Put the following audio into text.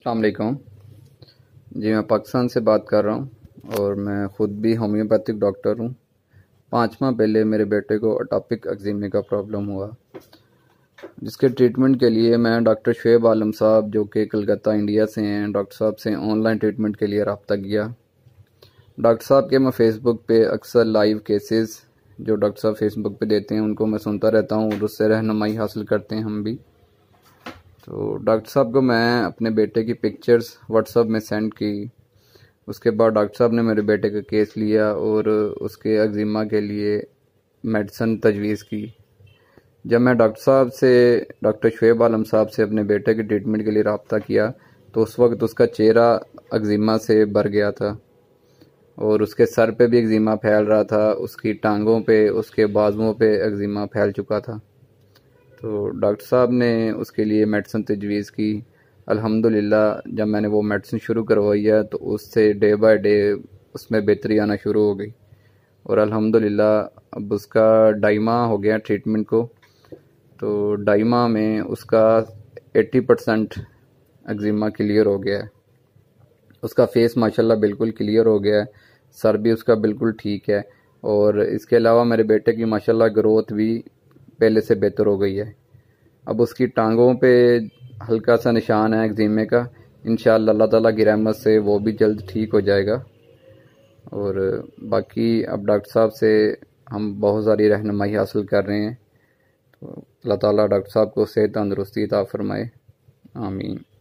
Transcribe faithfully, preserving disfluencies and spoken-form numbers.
السلام علیکم جی، میں پاکستان سے بات کر رہا ہوں اور میں خود بھی ہومیوپیتھک ڈاکٹر ہوں۔ پانچ ماہ پہلے میرے بیٹے کو اٹاپک ایگزیما کا پرابلم ہوا، جس کے ٹریٹمنٹ کے لیے میں ڈاکٹر شعیب عالم صاحب جو کہ کلکتہ انڈیا سے ہیں، ڈاکٹر صاحب سے آن لائن ٹریٹمنٹ کے لیے رابطہ کیا۔ ڈاکٹر صاحب کے میں فیس بک پہ اکثر لائیو کیسز جو ڈاکٹر صاحب فیس بک پہ دیتے ہیں ان کو میں سنتا رہتا ہوں اور اس سے رہنمائی حاصل کرتے ہیں ہم بھی۔ تو ڈاکٹر صاحب کو میں اپنے بیٹے کی پکچرز واٹس ایپ میں سینڈ کی۔ اس کے بعد ڈاکٹر صاحب نے میرے بیٹے کا کیس لیا اور اس کے ایگزیما کے لیے میڈیسن تجویز کی۔ جب میں ڈاکٹر صاحب سے ڈاکٹر شعیب عالم صاحب سے اپنے بیٹے کے ٹریٹمنٹ کے لیے رابطہ کیا تو اس وقت اس کا چہرہ ایگزیما سے بھر گیا تھا اور اس کے سر پہ بھی ایگزیما پھیل رہا تھا، اس کی ٹانگوں پہ، اس کے بازوؤں پہ ایگزیما پھیل چکا تھا۔ تو ڈاکٹر صاحب نے اس کے لیے میڈیسن تجویز کی۔ الحمدللہ جب میں نے وہ میڈیسن شروع کروائی ہے تو اس سے ڈے بائی ڈے اس میں بہتری آنا شروع ہو گئی اور الحمدللہ اب اس کا ڈھائی ماہ ہو گیا ٹریٹمنٹ کو۔ تو ڈھائی ماہ میں اس کا ایٹی پرسنٹ ایگزیما کلیئر ہو گیا ہے۔ اس کا فیس ماشاءاللہ بالکل کلیئر ہو گیا ہے، سر بھی اس کا بالکل ٹھیک ہے اور اس کے علاوہ میرے بیٹے کی ماشاءاللہ گروتھ بھی پہلے سے بہتر ہو گئی ہے۔ اب اس کی ٹانگوں پہ ہلکا سا نشان ہے ایگزیمے کا، انشاءاللہ اللہ تعالیٰ کی رحمت سے وہ بھی جلد ٹھیک ہو جائے گا۔ اور باقی اب ڈاکٹر صاحب سے ہم بہت ساری رہنمائی حاصل کر رہے ہیں، تو اللہ تعالیٰ ڈاکٹر صاحب کو صحت تندرستی عطا فرمائے، آمین۔